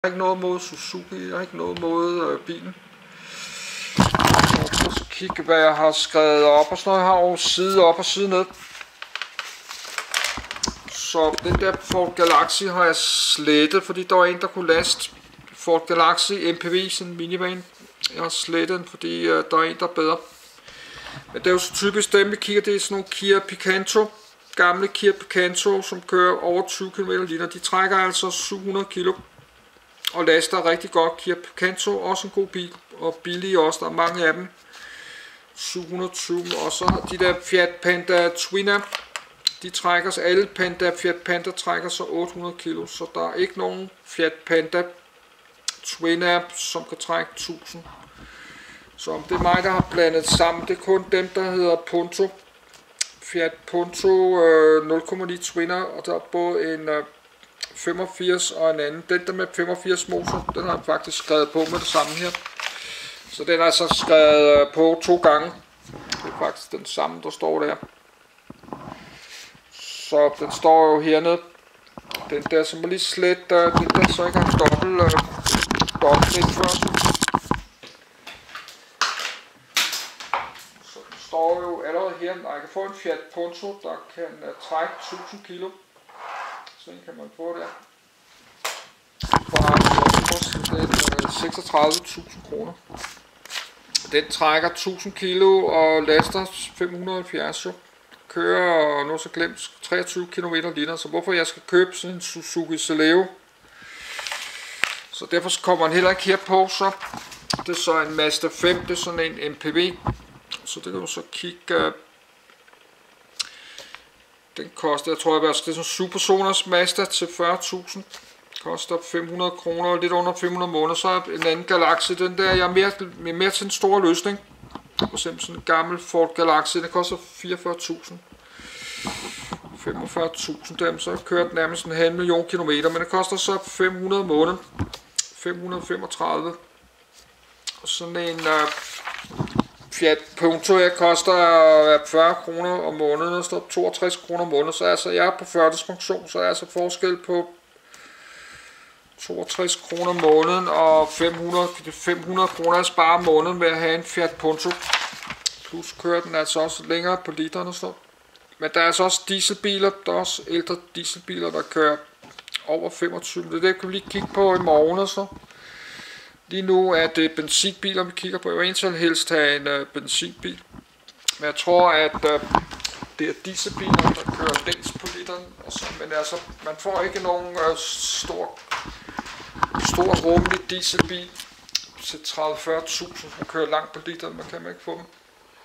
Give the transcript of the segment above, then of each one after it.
Jeg har ikke noget mod Suzuki, jeg har ikke noget mod bilen. Og så kigge hvad jeg har skrevet op og sådan noget. Jeg har jo side op og side ned. Så den der Ford Galaxy har jeg slettet, fordi der var en der kunne laste Ford Galaxy MPV, sådan en minivan. Jeg har slettet den, fordi der er en der er bedre. Men det er jo så typisk dem vi kigger, det er sådan nogle Kia Picanto. Gamle Kia Picanto, som kører over 20 km/l. De trækker altså 700 kg. Og laster rigtig godt. Kia Picanto, også en god bil, og billige også, der er mange af dem. 720, og så har de der Fiat Panda Twinna, de trækker sig, alle Fiat Panda trækker sig 800 kg, så der er ikke nogen Fiat Panda Twinna, som kan trække 1000. Så det er mig, der har blandet sammen, det er kun dem, der hedder Punto. Fiat Punto 0,9 Twinna, og der er både en 85 og en anden. Den der med 85 motor, den har jeg faktisk skrevet på med det samme her. Så den er altså skrevet på 2 gange. Det er faktisk den samme, der står der. Så den står jo hernede. Den der, som er lige slet, den der så ikke har dobbelt ind først. Så den står jo allerede her. Jeg kan få en Fiat Punto, der kan trække 1000 kg. Så den kan man få der. Den 36.000 kroner. Den trækker 1000 kg og laster 570 jo. Kører, nu så glemt, 23 km/l. Så hvorfor jeg skal købe sådan en Suzuki Celerio? Så derfor kommer den heller ikke her på. Så det er så en Mazda 5, det er sådan en MPV. Så det kan du så kigge. Den koster, jeg tror det er sådan en Supersoners Mazda til 40.000. Koster 500 kroner, lidt under 500 måneder. Så er en anden Galaxy, den der, jeg er mere til en stor løsning. For eksempel sådan en gammel Ford Galaxy, den koster 44.000. 45.000 dem, så kører den nærmest en halv million kilometer, men det koster så 500 måneder. 535. Og sådan en Fiat Punto, jeg koster 40 kroner om måneden, og står 62 kroner om måneden, så altså jeg er på førtidspension, så er altså forskel på 62 kroner om måneden og 500 kroner at spare om måneden ved at have en Fiat Punto. Plus kører den altså også længere på literen og så. Men der er altså også dieselbiler, der er også ældre dieselbiler, der kører over 25. Det kan vi lige kigge på i morgen og så. Lige nu er det benzinbiler, vi kigger på. Jeg vil egentlig helst have en benzinbil. Men jeg tror, at det er dieselbiler, der kører længst på literen. Altså, men altså, man får ikke nogen stor rummelig dieselbil til 30-40.000, der kører langt på literen. Man kan ikke få dem.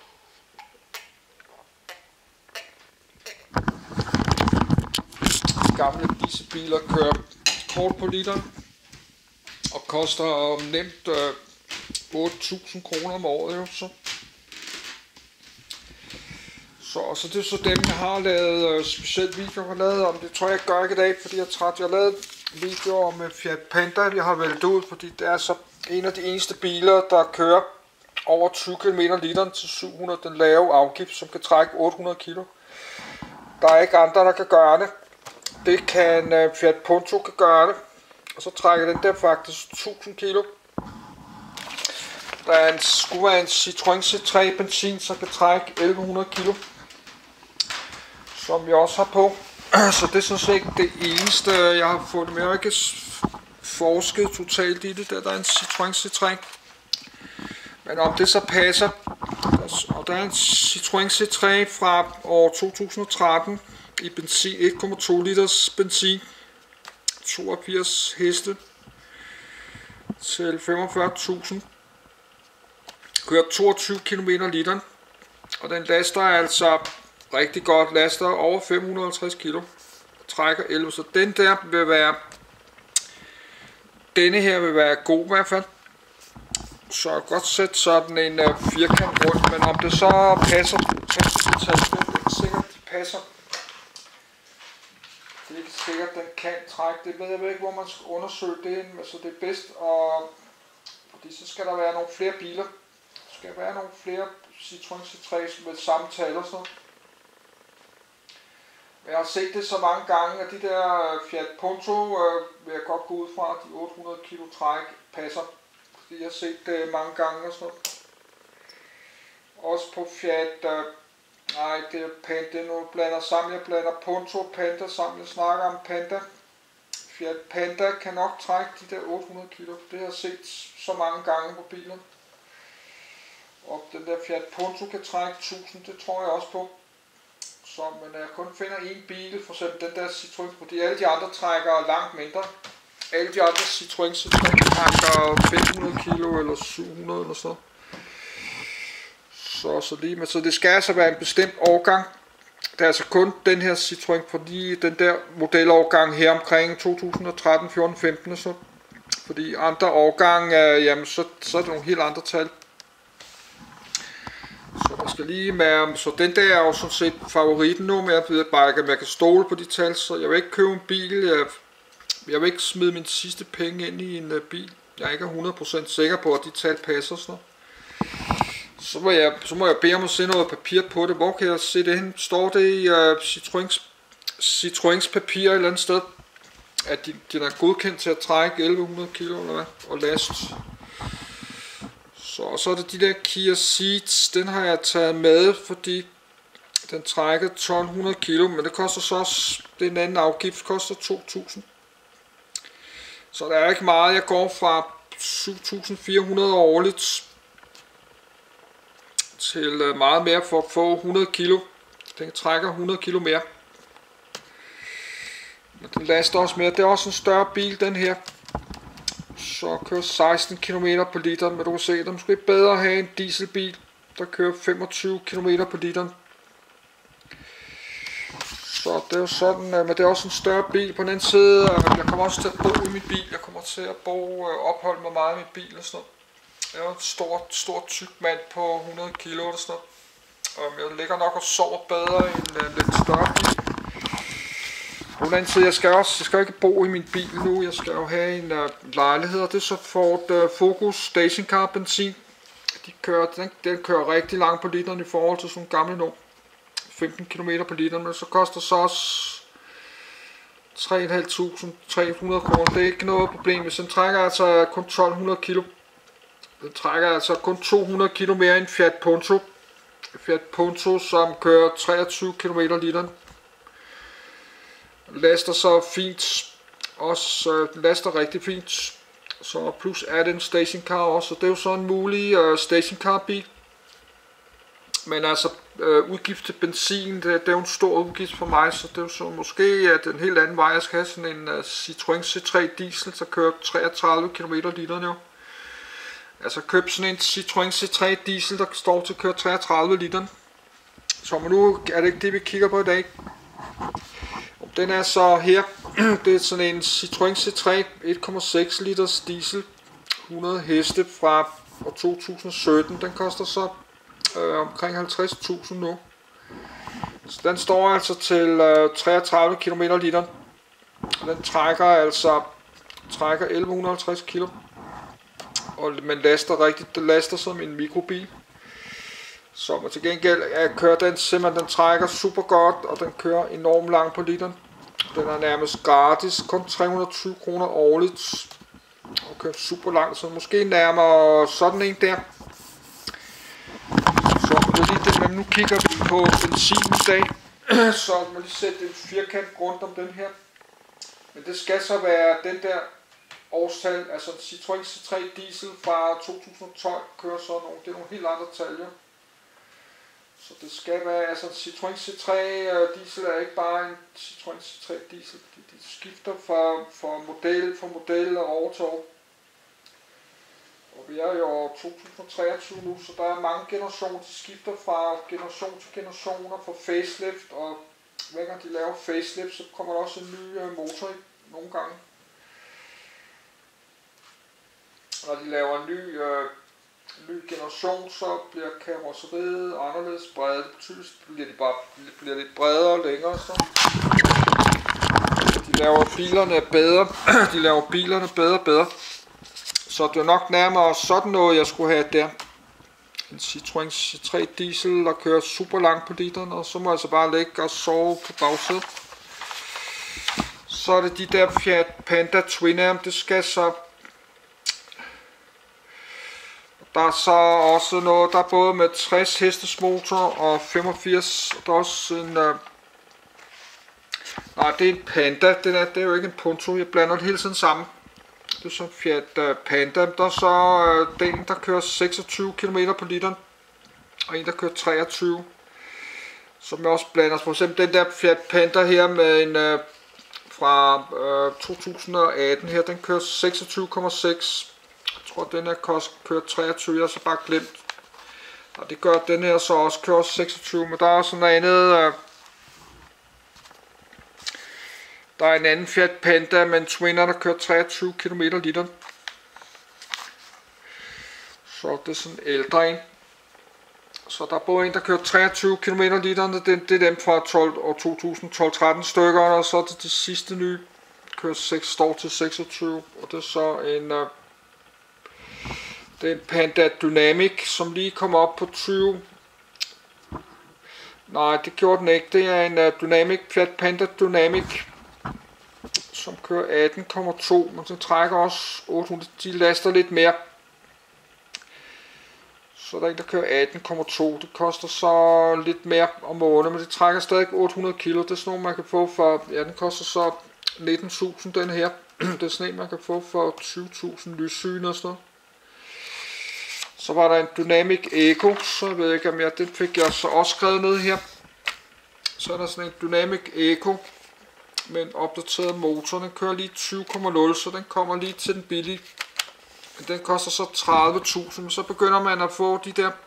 Gamle dieselbiler kører kort på literen og koster nemt 8.000 kroner om året. Jo, så det er så dem, jeg har lavet specielt videoer lavet om. Det tror jeg gør ikke i dag, fordi jeg er træt. Jeg har lavet videoer med Fiat Panda, jeg har valgt ud, fordi det er så en af de eneste biler, der kører over 20 km/l til 700, den lave afgift, som kan trække 800 kg. Der er ikke andre, der kan gøre det. Det kan Fiat Punto kan gøre det, og så trækker den der faktisk 1000 kg. Der skulle være en Citroën C3 benzin, så kan trække 1100 kg, som jeg også har på. Så det er sådan set det eneste, jeg har fået med. Jeg har ikke forsket totalt i det, der er en Citroën C3. Men om det så passer, og der er en Citroën C3 fra år 2013 i benzin, 1,2 liters benzin, 82 heste til 45.000. Kører 22 km/l, og den laster altså rigtig godt, laster over 550 kg, trækker 11, så den der vil være, denne her vil være god i hvert fald. Så jeg kan godt sætte sådan en firkant rundt, men om det så passer, det er ikke sikkert, det passer. Det er ikke sikkert, den kan trække, det ved jeg ikke, hvor man skal undersøge det, så det er bedst, og fordi så skal der være nogle flere biler. Der skal være nogle flere Citroën C3 med samme tal og sådan. Jeg har set det så mange gange, at de der Fiat Punto vil jeg godt gå ud fra, at de 800 kilo træk passer. Fordi jeg har set det mange gange og sådan noget. Også på Fiat, nej det er Panda, nu blander sammen, jeg blander Punto og Panda sammen, jeg snakker om Panda. Fiat Panda kan nok trække de der 800 kilo, det har jeg set så mange gange på bilen. Og den der Fiat Punto kan trække 1000, det tror jeg også på. Så men jeg kun finder en bil, for eksempel den der Citroën, fordi alle de andre trækker langt mindre. Alle de andre Citroën trækker 500 kilo eller 700 eller så. Så det skal altså være en bestemt årgang. Det er altså kun den her Citroën, fordi den der modelårgang her omkring 2013, 14, 15 og så. Fordi andre årgange, jamen så er det nogle helt andre tal. Så man skal lige med, så den der er jo sådan set favoritten nu, men jeg ved bare ikke, om jeg kan stole på de tal, så jeg vil ikke købe en bil, jeg vil ikke smide mine sidste penge ind i en bil. Jeg er ikke 100% sikker på, at de tal passer sådan noget. Så må jeg bede om at se noget papir på det. Hvor kan jeg se det hen? Står det i Citroëns papir et eller andet sted, at de er godkendt til at trække 1100 kilo eller hvad, og last. Så er det de der Kia Ceed, den har jeg taget med, fordi den trækker 1200 kilo, men det koster så også, det er en anden afgift, koster 2000. Så der er ikke meget, jeg går fra 7400 årligt til meget mere for at få 100 kilo. Den trækker 100 kilo mere. Men den laster også mere. Det er også en større bil, den her. Så kører 16 km på literen, men du kan se, det er måske bedre at have en dieselbil, der kører 25 km på literen. Så det er jo sådan, men det er også en større bil. På den anden side, jeg kommer også til at bo i min bil. Jeg kommer til at opholde mig meget i min bil og sådan noget. Jeg er en stor tyk mand på 100 kilo eller sådan noget. Jeg ligger nok og sover bedre end en lidt større bil. På den anden side, jeg skal ikke bo i min bil nu. Jeg skal jo have en lejlighed, og det er så Ford Focus stationcar benzin. Den kører rigtig langt på literen i forhold til sådan en gammel nu. 15 km på literen, men så koster så også 3.500-300 kroner. Det er ikke noget problem, hvis den trækker altså kun 1200 kilo. Den trækker altså kun 200 kilo mere end Fiat Punto. Fiat Punto, som kører 23 km literen. Laster så fint. Også laster rigtig fint. Så plus er det en stationcar også. Så det er jo så en mulig stationcar bil. Men altså udgift til benzin, det er jo en stor udgift for mig, så det er jo så måske at en helt anden vej. Jeg skal have sådan en Citroën C3 diesel, så kører 33 km literen jo. Altså køb sådan en Citroën C3 diesel, der står til at køre 33 literen. Så men nu er det ikke det, vi kigger på i dag. Den er så her, det er sådan en Citroën C3 1,6 liters diesel, 100 heste fra 2017. Den koster så omkring 50.000 nu. Så den står altså til 33 km literen. Den trækker 1150 kilo. Og man laster rigtigt, det laster som en mikrobil. Så men til gengæld kører den simpelthen, den trækker super godt, og den kører enormt langt på literen. Den er nærmest gratis, kun 320 kroner årligt. Og kører super langt, så måske nærmere sådan en der. Så det er lige det, men nu kigger vi på benzin i dag. Så må lige sætte en firkant rundt om den her. Men det skal så være den der årstal, altså en Citroën C3 diesel fra 2012 kører så nogle, det er nogle helt andre tal, ja. Så det skal være, altså en Citroën C3 diesel er ikke bare en Citroën C3 diesel, fordi de skifter fra model og år til år. Og vi er jo år 2023 nu, så der er mange generationer, de skifter fra generation til generationer for facelift, og hver gang de laver facelift, så kommer der også en ny motor i nogle gange. Når de laver en ny generation, så bliver karrosseriet anderledes bredt. Bliver lidt bredere og længere. Så. De laver bilerne bedre. Så det er nok nærmere sådan noget, jeg skulle have der. en Citroën C3 diesel og kører super langt på literen, og så må jeg så bare ligge og sove på bagsædet. Så er det de der Fiat Panda Twin Am, det skal så... Der er så også noget, der er både med 60 hestes motor og 85, der er også en... nej, det er en Panda, det er jo ikke en Punto, jeg blander det hele tiden sammen. Det er så Fiat Panda, der er så den, der kører 26 km på literen, og en, der kører 23, som jeg også blander. For eksempel den der Fiat Panda her med en fra 2018 her, den kører 26,6. Jeg tror, den her kører 23, jeg har så bare glemt. Og det gør den her så også kører 26, men der er også noget andet... Der er en anden Fiat Panda med en Twinner, der kører 23 km literen. Så det er sådan en ældre en. Så der er både en, der kører 23 km literen, det er dem fra 2012-13 stykker, og så er det de sidste nye, står til 26, og det er så en... det er en Panda Dynamic, som lige kommer op på 20. Nej, det gjorde den ikke. Det er en Dynamic, Fiat Panda Dynamic, som kører 18,2, men den trækker også 800. De laster lidt mere. Så der er en, der kører 18,2. Det koster så lidt mere om måneden, men det trækker stadig 800 kilo. Det er sådan noget, man kan få for... Ja, den koster så 19.000, den her. Det er sådan en, man kan få for 20.000 lyssyne og sådan noget. Så var der en Dynamic Eco, så jeg ved ikke om den fik jeg så også skrevet ned her. Så er der sådan en Dynamic Eco med en opdateret motor. Den kører lige 20,0, så den kommer lige til den billige. Den koster så 30.000, så begynder man at få de der...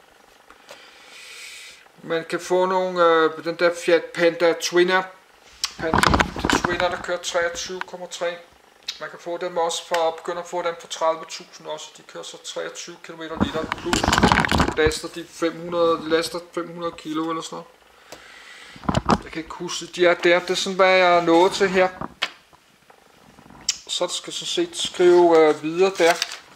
Man kan få nogle, den der Fiat Panda Twinner. Twinner, der kører 23,3. Man kan få dem også for at begynde at få dem for 30.000 også. De kører så 23 km liter plus laster de 500 kilo eller sådan noget. Jeg kan ikke huske, de er der. Det er sådan, hvad jeg er nået til her. Så skal så set skrive videre der.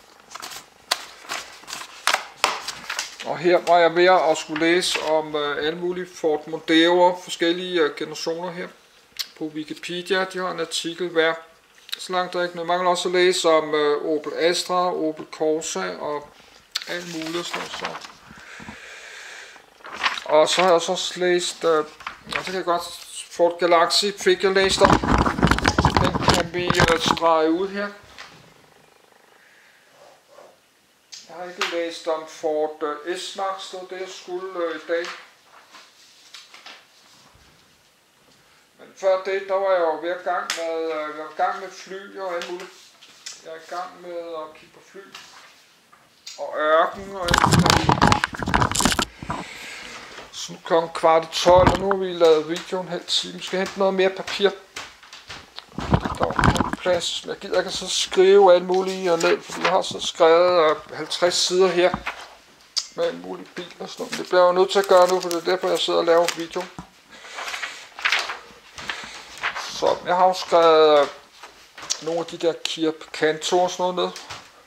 Og her var jeg ved at skulle læse om alle mulige Ford Mondeo, forskellige generationer her. På Wikipedia, de har en artikel hver. Så langt der ikke noget. Man kan også læse om Opel Astra, Opel Corsa og alt muligt sådan noget. Og så har jeg også læst, det kan jeg godt, Ford Galaxy fik jeg læst om. Den kan vi strege ud her. Jeg har ikke læst om Ford S-Max, det var det jeg skulle i dag. Men før det, der var jeg jo ved at gang med fly og alt muligt. Jeg er i gang med at kigge på fly og ørken og alt muligt. Så nu klokken 11:15, og nu har vi lavet videoen en halv time. Vi skal hente noget mere papir. Der er plads. Jeg gider ikke så skrive alt muligt ned, fordi jeg har så skrevet 50 sider her med alt muligt bil og sådan noget. Det bliver jeg jo nødt til at gøre nu, for det er derfor jeg sidder og laver video. Så jeg har jo skrevet nogle af de der Kia Picanto og sådan noget ned.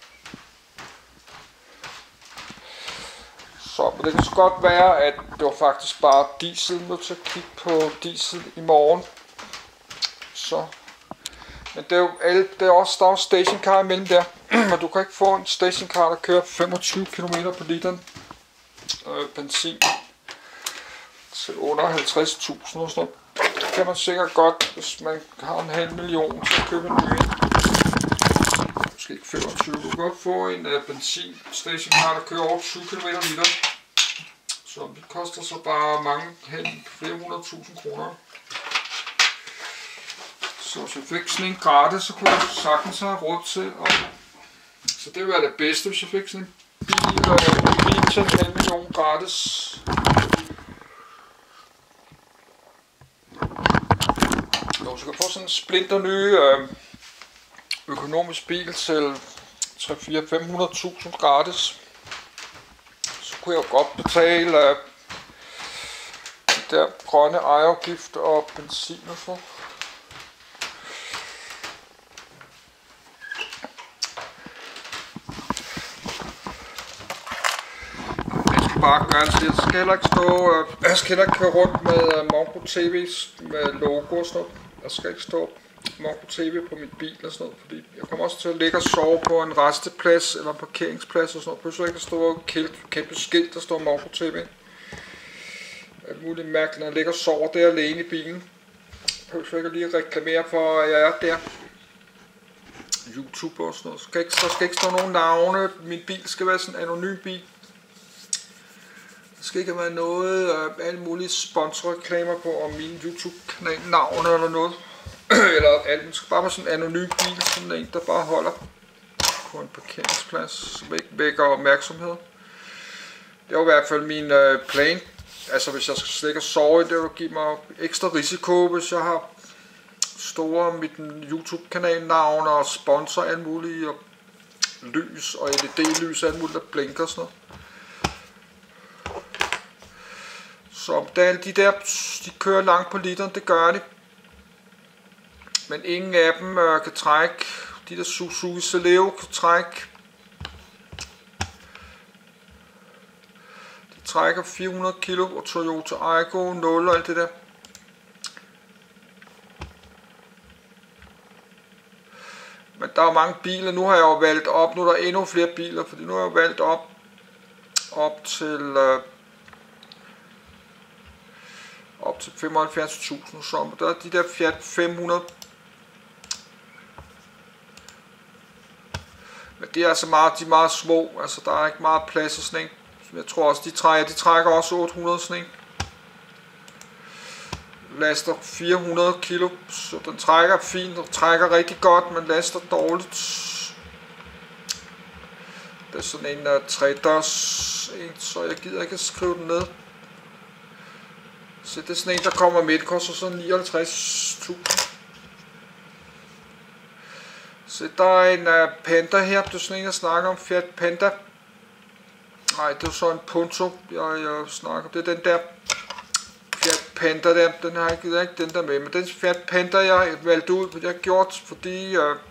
Så men det kan så godt være, at det var faktisk bare diesel. Nødt til at kigge på diesel i morgen. Så. Men det er jo alt, det er også, der er stationcar imellem der. Men du kan ikke få en stationcar, der kører 25 km på literen benzin til under 50.000 og sådan noget. Det kan man sikkert godt, hvis man har en halv million, så købe en ny. Måske ikke 25. Du kan godt få en benzin stationcar, der kører over 20 km liter. Så det koster så bare flere 100.000 kroner. Så hvis jeg fik sådan en gratis, så kunne jeg sagtens have råd til. Så det ville være det bedste, hvis jeg fik sådan en bil til en halv million gratis. Så kan få sådan en splinter ny økonomisk bil til 300-500.000 gratis. Så kunne jeg jo godt betale de der grønne ejerafgift og benzin og så. bare gøre det. Jeg skal heller ikke stå, jeg skal heller ikke køre rundt med Mongo TV's med logo og sådan noget. Jeg skal ikke stå Mongo TV på min bil og sådan noget, fordi jeg kommer også til at ligge og sove på en resteplads eller en parkeringsplads og sådan noget. Pludselig ikke at stå og kæmpe skilt, der står Mongo TV. Alt muligt mærkeligt, når jeg ligger og sover der alene i bilen. Pludselig ikke lige reklamere for, at jeg er der. YouTube og sådan noget. Der skal ikke stå nogen navne. Min bil skal være sådan en anonym bil. Der skal ikke være noget, alle mulige sponsorreklamer på, om min YouTube-kanal navne eller noget. Eller alt. Det skal bare være sådan en anonym bil, sådan en, der bare holder på en parkeringsplads, som ikke vækker opmærksomhed. Det er jo i hvert fald min plan. Altså hvis jeg skal slikke og sove, det vil give mig ekstra risiko, hvis jeg har store mit YouTube-kanal navn og sponsor alt muligt, og lys og LED-lys alt muligt, der blinker og sådan noget. Så de der, de kører langt på literen, det gør de. Men ingen af dem kan trække, de der Suzuki Celeo kan trække. De trækker 400 kilo, og Toyota Aygo 0 og alt det der. Men der er mange biler, nu har jeg jo valgt op, nu er der endnu flere biler, fordi nu har jeg jo valgt op til 75.000, så der er de der Fiat 500. Men det er altså meget, de er meget små, altså der er ikke meget plads og sådan en. Jeg tror også, de trækker også 800 sådan en. Laster 400 kilo, så den trækker fint, og trækker rigtig godt, men laster dårligt. Det er sådan en 3-dørs, så jeg gider ikke at skrive den ned. Så det er sådan en, der kommer med, det koster sådan 59.000. Så der er en Panda her, det er sådan en, jeg snakker om, Fiat Panda. Nej, det er så en Punto, jeg snakker om, det er den der Fiat Panda der, den har jeg ikke den der med, men den Fiat Panda, jeg valgte ud, det har jeg gjort, fordi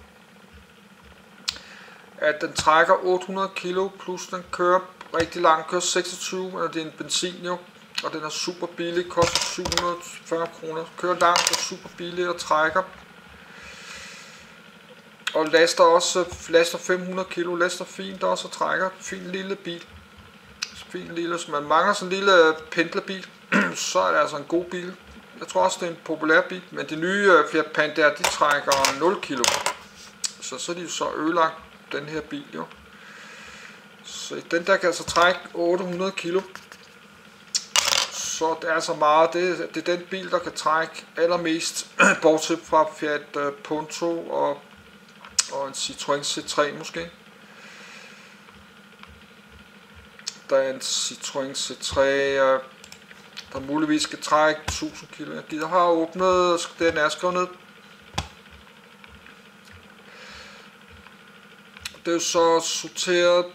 at den trækker 800 kilo, plus den kører rigtig langt, kører 26, og det er en benzin jo, og den er super billig, koster 740 kroner, kører langt og super billig og trækker. Og laster 500 kilo, laster fint også og trækker, fin lille bil. Fin lille, så man mangler sådan en lille pendlerbil, så er det altså en god bil. Jeg tror også, det er en populær bil, men de nye Fiat Panda, de trækker 0 kilo. Så er de jo så ødelagt, den her bil jo. Så den der kan altså trække 800 kilo. Så det er altså meget, det er den bil, der kan trække allermest, bortset fra Fiat Punto og en Citroën C3 måske. Der er en Citroën C3, der muligvis skal trække 1000 kilo. Jeg har åbnet, den er skrevet ned. Det er jo så sorteret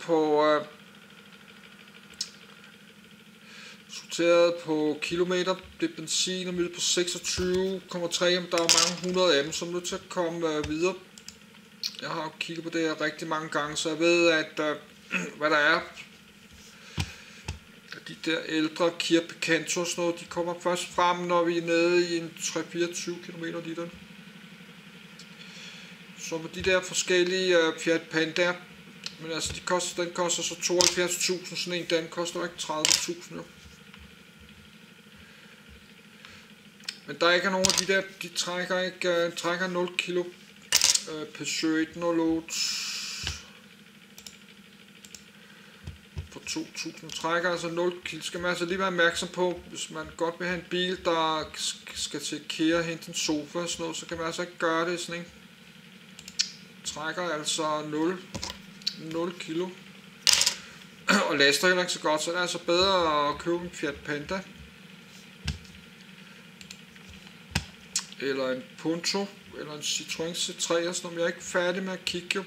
på kilometer. Det er benzin og middel på 26,3, men der er mange 100 af dem, så er nødt til at komme videre. Jeg har jo kigget på det her rigtig mange gange, så jeg ved, at hvad der er. De der ældre Kia Picanto og sådan noget, de kommer først frem, når vi er nede i en 3-24 km literen. Så med de der forskellige Fiat Panda, men altså den koster så 72.000, sådan en, den koster ikke 30.000 jo. Men der er ikke nogen af de der, de trækker 0 kilo. Peugeot 108 for 2000 trækker altså 0 kilo. Skal man altså lige være opmærksom på, hvis man godt vil have en bil, der skal til IKEA og hente en sofa og sådan noget, så kan man altså ikke gøre det sådan en. Trækker altså 0 kilo og laster heller ikke så godt, så det er altså bedre at købe en Fiat Panda eller en Punto eller en Citroën C3 og sådan noget. Jeg er ikke færdig med at kigge jo.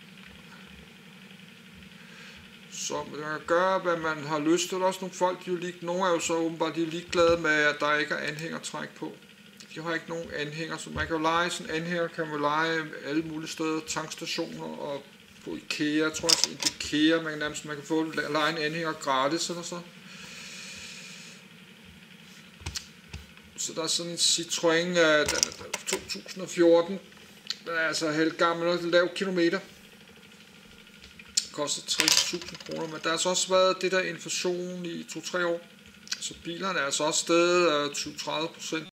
Så man kan gøre, hvad man har lyst til. Der er også nogle folk, nogle er jo så åbenbart, de er ligeglade med, at der ikke er anhængertræk på. De har ikke nogen anhænger, så man kan jo lege sådan en anhænger, kan man lege alle mulige steder, tankstationer og på IKEA, jeg tror også IKEA, man kan få lege en anhænger gratis eller så. Så der er sådan en Citroën, den er 2014. Den er altså helt gammel og lav kilometer. Koster 60.000 kroner, men der har så også været det der inflation i 2-3 år. Så bilerne er altså også steget 20-30%.